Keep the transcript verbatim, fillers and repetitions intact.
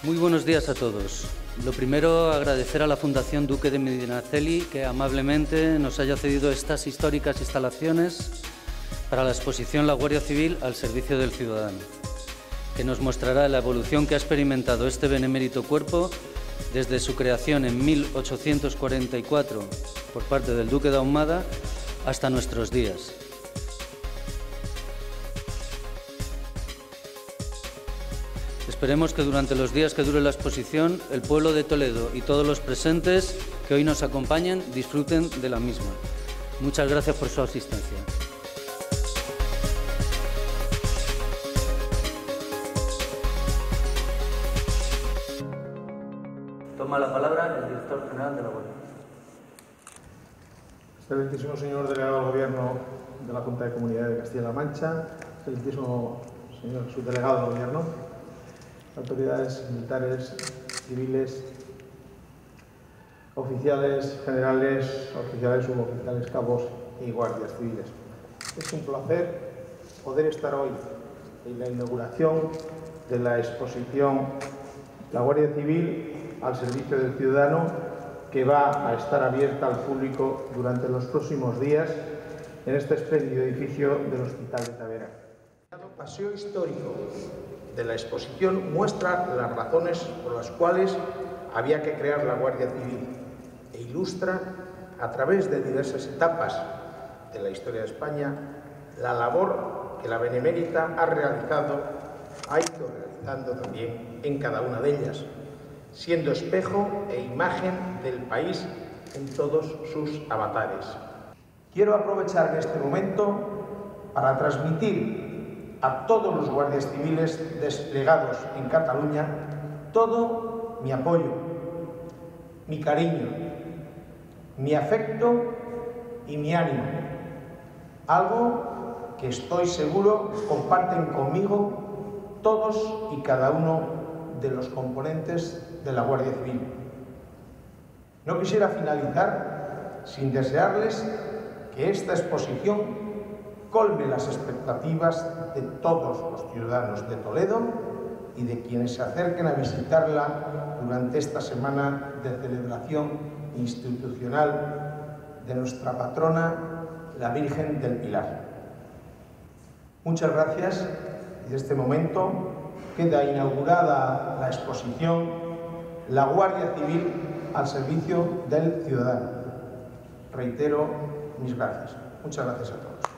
Muy buenos días a todos. Lo primero, agradecer a la Fundación Duque de Medinaceli que amablemente nos haya cedido estas históricas instalaciones para la exposición La Guardia Civil al servicio del ciudadano, que nos mostrará la evolución que ha experimentado este benemérito cuerpo desde su creación en mil ochocientos cuarenta y cuatro por parte del Duque de Ahumada hasta nuestros días. Esperemos que durante los días que dure la exposición, el pueblo de Toledo y todos los presentes que hoy nos acompañen disfruten de la misma. Muchas gracias por su asistencia. Toma la palabra el director general de la Guardia. Excelentísimo señor delegado del Gobierno de la Junta de Comunidad de Castilla-La Mancha, excelentísimo señor subdelegado del Gobierno, autoridades militares, civiles, oficiales generales, oficiales suboficiales, cabos y guardias civiles. Es un placer poder estar hoy en la inauguración de la exposición La Guardia Civil al servicio del ciudadano, que va a estar abierta al público durante los próximos días en este espléndido edificio del Hospital de Tavera. El paseo histórico de la exposición muestra las razones por las cuales había que crear la Guardia Civil e ilustra, a través de diversas etapas de la historia de España, la labor que la Benemérita ha realizado, ha ido realizando también en cada una de ellas, siendo espejo e imagen del país en todos sus avatares. Quiero aprovechar este momento para transmitir a todos los guardias civiles desplegados en Cataluña todo mi apoyo, mi cariño, mi afecto y mi ánimo, algo que estoy seguro comparten conmigo todos y cada uno de los componentes de la Guardia Civil. No quisiera finalizar sin desearles que esta exposición colme las expectativas de todos los ciudadanos de Toledo y de quienes se acerquen a visitarla durante esta semana de celebración institucional de nuestra patrona, la Virgen del Pilar. Muchas gracias y de este momento queda inaugurada la exposición La Guardia Civil al servicio del ciudadano. Reitero mis gracias. Muchas gracias a todos.